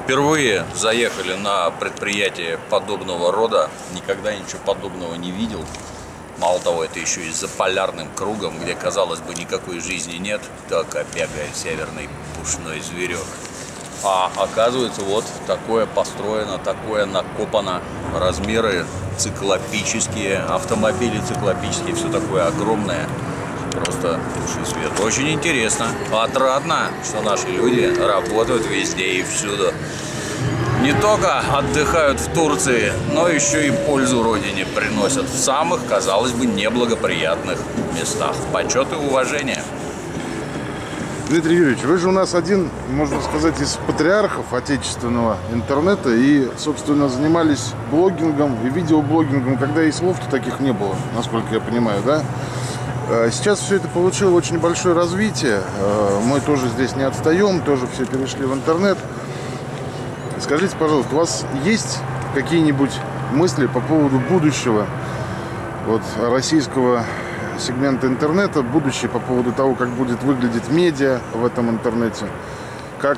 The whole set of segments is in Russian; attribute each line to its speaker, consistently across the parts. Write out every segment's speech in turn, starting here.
Speaker 1: Впервые заехали на предприятие подобного рода. Никогда ничего подобного не видел. Мало того, это еще и за полярным кругом, где, казалось бы, никакой жизни нет, только бегает северный пушной зверек. А оказывается, вот такое построено, такое накопано. Размеры циклопические, автомобили циклопические, все такое огромное. Просто туши свет. Очень интересно. Отрадно, что наши люди работают везде и всюду. Не только отдыхают в Турции, но еще и пользу родине приносят в самых, казалось бы, неблагоприятных местах. Почет и уважение.
Speaker 2: Дмитрий Юрьевич, вы же у нас один, можно сказать, из патриархов отечественного интернета и, собственно, занимались блогингом и видеоблогингом, когда и слов-то таких не было, насколько я понимаю, да? Сейчас все это получило очень большое развитие. Мы тоже здесь не отстаем, тоже все перешли в интернет. Скажите, пожалуйста, у вас есть какие-нибудь мысли по поводу будущего вот, российского сегмента интернета, будущее по поводу того, как будет выглядеть медиа в этом интернете, как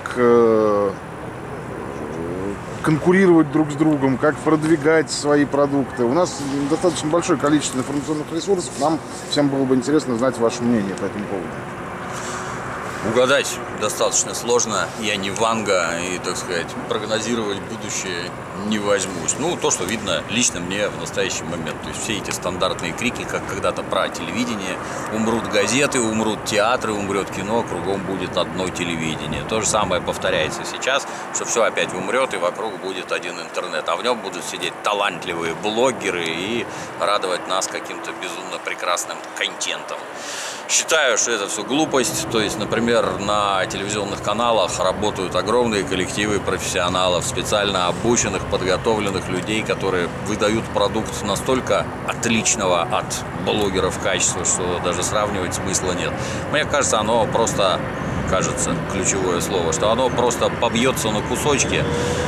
Speaker 2: конкурировать друг с другом, как продвигать свои продукты? У нас достаточно большое количество информационных ресурсов, нам всем было бы интересно знать ваше мнение по этому поводу.
Speaker 1: Угадать достаточно сложно, я не Ванга, и, так сказать, прогнозировать будущее не возьмусь. Ну, то, что видно лично мне в настоящий момент. То есть все эти стандартные крики, как когда-то про телевидение, умрут газеты, умрут театры, умрет кино, кругом будет одно телевидение. То же самое повторяется сейчас, что все опять умрет, и вокруг будет один интернет. А в нем будут сидеть талантливые блогеры и радовать нас каким-то безумно прекрасным контентом. Считаю, что это все глупость. То есть, например, на телевизионных каналах работают огромные коллективы профессионалов, специально обученных, подготовленных людей, которые выдают продукт настолько отличного от блогеров качества, что даже сравнивать смысла нет. Мне кажется, оно просто, кажется, ключевое слово, что оно просто побьется на кусочки.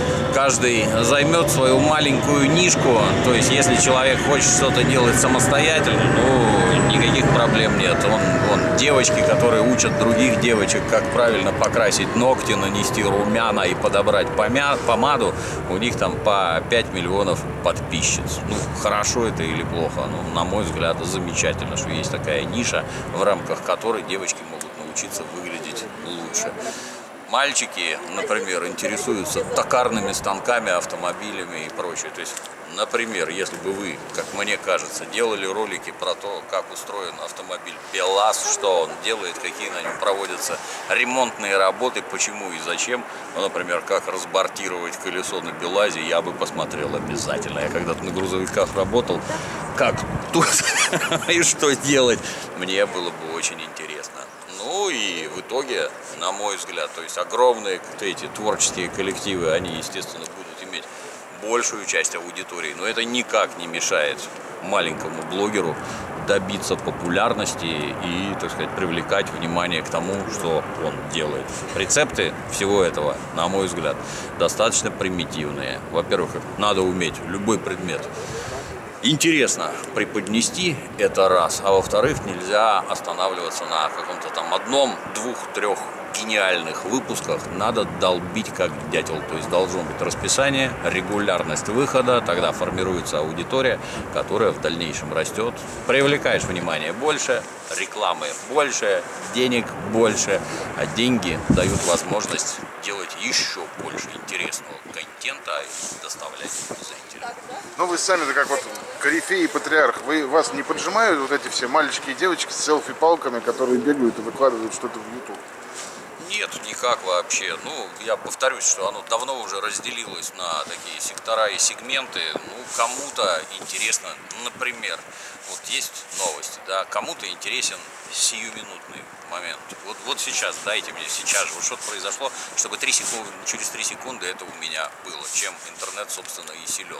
Speaker 1: Каждый займет свою маленькую нишку. То есть, если человек хочет что-то делать самостоятельно, ну, никаких проблем нет. Он девочки, которые учат других девочек, как правильно покрасить ногти, нанести румяна и подобрать помаду, у них там по 5 миллионов подписчиц. Ну, хорошо это или плохо? Ну, на мой взгляд, замечательно, что есть такая ниша, в рамках которой девочки могут научиться выглядеть лучше. Мальчики, например, интересуются токарными станками, автомобилями и прочее. То есть, например, если бы вы, как мне кажется, делали ролики про то, как устроен автомобиль БелАЗ, что он делает, какие на нем проводятся ремонтные работы, почему и зачем, ну, например, как разбортировать колесо на БелАЗе, я бы посмотрел обязательно. Я когда-то на грузовиках работал, как тут и что делать, мне было бы очень интересно. Ну и в итоге, на мой взгляд, то есть огромные эти творческие коллективы, они, естественно, будут иметь большую часть аудитории, но это никак не мешает маленькому блогеру добиться популярности и, так сказать, привлекать внимание к тому, что он делает. Рецепты всего этого, на мой взгляд, достаточно примитивные. Во-первых, надо уметь любой предмет интересно преподнести, это раз, а во-вторых, нельзя останавливаться на каком-то там одном, двух, трех гениальных выпусках, надо долбить как дятел, то есть должно быть расписание, регулярность выхода, тогда формируется аудитория, которая в дальнейшем растет, привлекаешь внимание больше, рекламы больше, денег больше, а деньги дают возможность делать еще больше интересного контента и доставлять зрителям.
Speaker 2: Ну, вы сами-то как вот корифей и патриарх, вас не поджимают вот эти все мальчики и девочки с селфи-палками, которые бегают и выкладывают что-то в YouTube?
Speaker 1: Нет, никак вообще. Ну, я повторюсь, что оно давно уже разделилось на такие сектора и сегменты. Ну, кому-то интересно, например, вот есть новости, да, кому-то интересен сиюминутный момент. Вот сейчас, дайте мне сейчас же, вот что-то произошло, чтобы через 3 секунды это у меня было, чем интернет, собственно, и силен.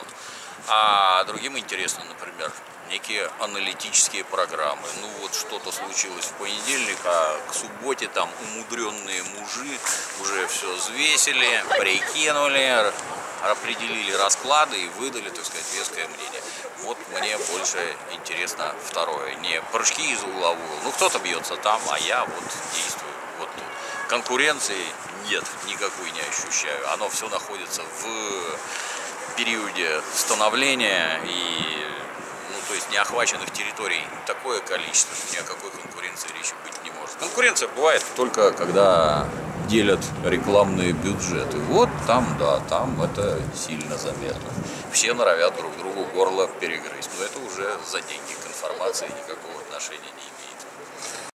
Speaker 1: А другим интересно, например, некие аналитические программы. Ну вот что-то случилось в понедельник, а к субботе там умудренные мужи уже все взвесили, прикинули, определили расклады и выдали, так сказать, веское мнение. Вот мне больше интересно второе. Не прыжки из угла в угол. Ну кто-то бьется там, а я вот действую вот тут. Конкуренции Нет, никакой не ощущаю. Оно все находится в периоде становления и, ну, то есть неохваченных территорий такое количество, что ни о какой конкуренции речи быть не может. Конкуренция бывает только когда делят рекламные бюджеты. Вот там, да, там это сильно заметно. Все норовят друг другу горло перегрызть, но это уже за деньги к информации никакого отношения не имеет.